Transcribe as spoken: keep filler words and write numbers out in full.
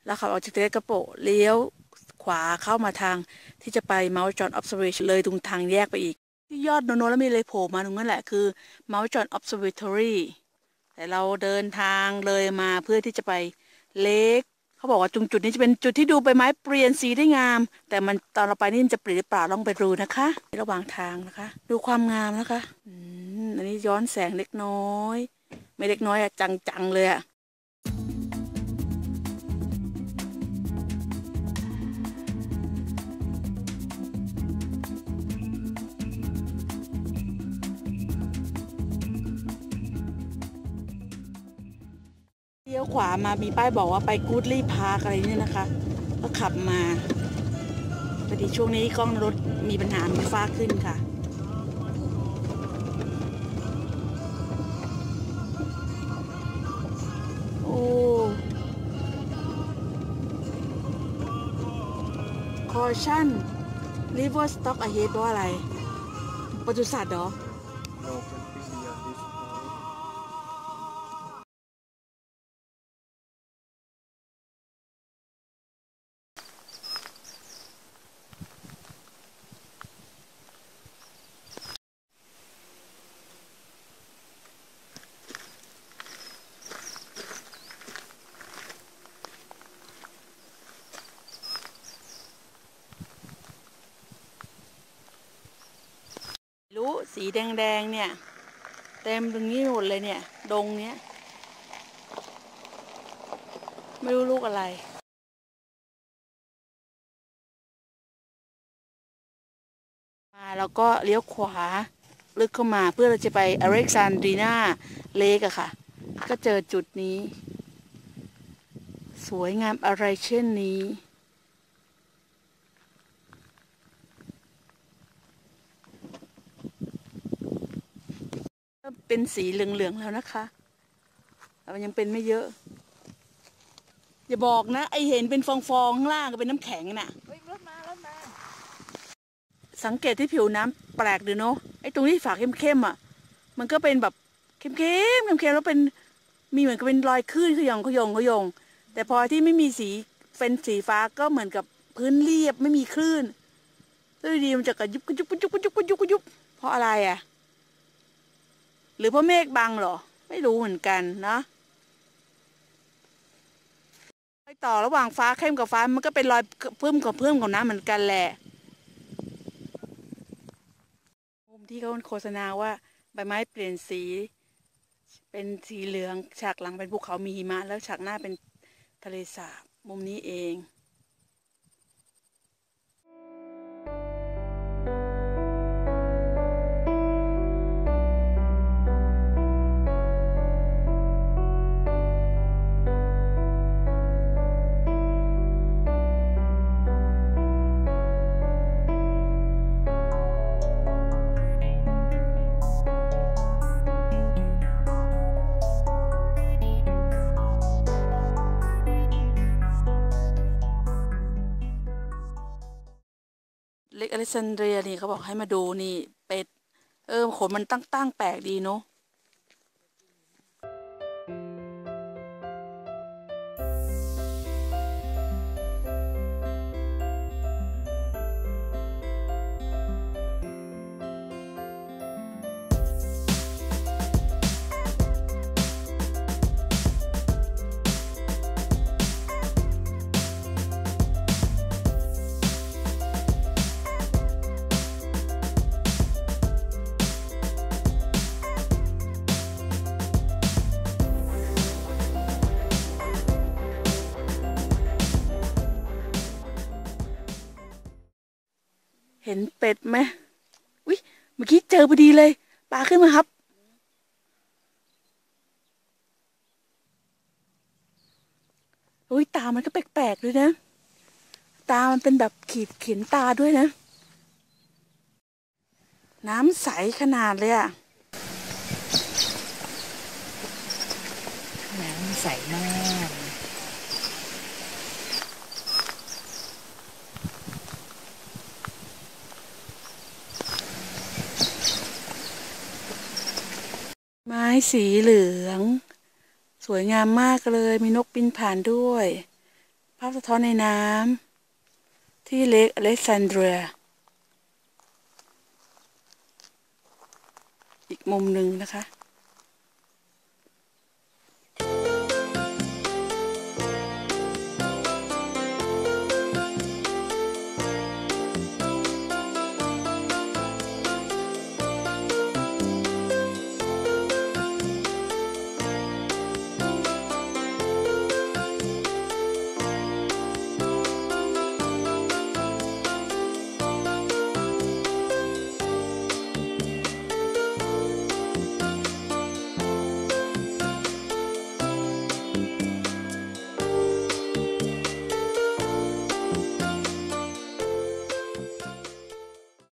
แล้วขับออกจากเทเลกระโปะเลี้ยวขวาเข้ามาทางที่จะไป Mount John Observation เลยตรงทางแยกไปอีกที่ยอดโนโนแล้วมีเลยโผล่มาตรงนั้นแหละคือ Mount John Observatory แต่เราเดินทางเลยมาเพื่อที่จะไปเลคเขาบอกว่าตรงจุดนี้จะเป็นจุดที่ดูใบไม้เปลี่ยนสีได้งามแต่มันตอนเราไปนี่มันจะเปลี่ยนหรือเปล่าลองไปดูนะคะระหว่างทางนะคะดูความงามนะคะอืมอันนี้ย้อนแสงเล็กน้อยไม่เล็กน้อยอะจังๆเลยอะเลี้ยวขวามามีป้ายบอกว่าไปกู๊ดลี่พาร์คอะไรเนี่ยนะคะก็ขับมาพอดีช่วงนี้กล้องรถมีปัญหามีฟ้าขึ้นค่ะโอ้คอชั่นลิเวอร์สต็อกอะเฮดว่าอะไรปศุสัตว์เหรอรู้สีแดงๆเนี่ยเต็มตรงนี้หมดเลยเนี่ยดงเนี้ยไม่รู้ลูกอะไรมาแล้วก็เลี้ยวขวาลึกเข้ามาเพื่อเราจะไปอเล็กซานดรีนาเลกอะค่ะก็เจอจุดนี้สวยงามอะไรเช่นนี้เป็นสีเหลืองๆแล้วนะคะแต่มันยังเป็นไม่เยอะอย่าบอกนะไอเห็นเป็นฟองๆข้างล่างก็เป็นน้ำแข็งน่ะรถมารถมาสังเกตที่ผิวน้ำแปลกดีเนาะไอตรงที่ฝาเข้มๆอ่ะมันก็เป็นแบบเข้มๆเข้มๆแล้วเป็นมีเหมือนกับเป็นรอยคลื่นขยองขยงขยงแต่พอที่ไม่มีสีเป็นสีฟ้าก็เหมือนกับพื้นเรียบไม่มีคลื่นด้วยดีมันจะกระยุบกระยุบกระยุบกระยุบกระยุบกระยุบเพราะอะไรอ่ะหรือเพราะเมฆบังเหรอไม่รู้เหมือนกันนะรอยต่อระหว่างฟ้าเข้มกับฟ้ามันก็เป็นรอยเพิ่มกับเพิ่มกับน้ำเหมือนกันแหละมุมที่เขาโฆษณาว่าใบไม้เปลี่ยนสีเป็นสีเหลืองฉากหลังเป็นภูเขามีหิมะแล้วฉากหน้าเป็นทะเลสาบมุมนี้เองเล็กอเล็กซานเดรียนี่เขาบอกให้มาดูนี่เป็ดเออขนมันตั้งตั้งแปลกดีเนาะเห็นเป็ดไหมอุ๊ยเมื่อกี้เจอพอดีเลยปลาขึ้นมาครับอุ้ยตามันก็แปลกๆด้วยนะตามันเป็นแบบขีดเขียนตาด้วยนะน้ำใสขนาดเลยอะน้ำใสมากไม้สีเหลืองสวยงามมากเลยมีนกบินผ่านด้วยภาพสะท้อนในน้ำที่เลคอเล็กซานเดรียอีกมุมหนึ่งนะคะ